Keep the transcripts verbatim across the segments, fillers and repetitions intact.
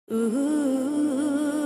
ओ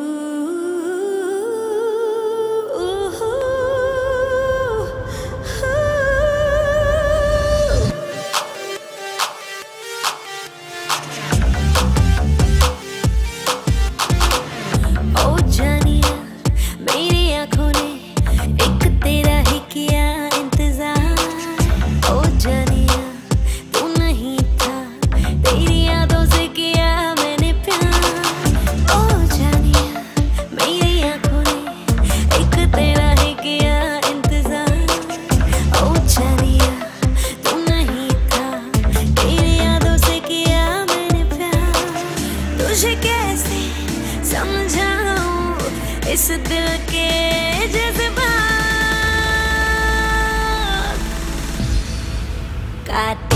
जानिया मेरी आँखों ने एक तेरा ही किया इंतजार। ओ जानिया तू नहीं था, तेरी यादों से किया मैंने प्यार। ओ जानिया मेरी आँखों ने एक तेरा ही किया इंतजार। ओ जानिया तू नहीं था, तेरी यादों से किया मैंने प्यार। तुझे कैसे समझाऊं इस दिल के जज्बात।